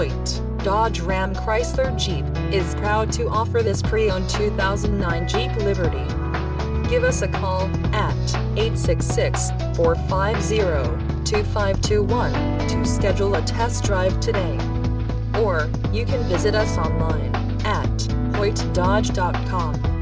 Hoyte, Dodge Ram Chrysler Jeep, is proud to offer this pre-owned 2009 Jeep Liberty. Give us a call at 866-450-2521 to schedule a test drive today. Or, you can visit us online at hoytedodge.com.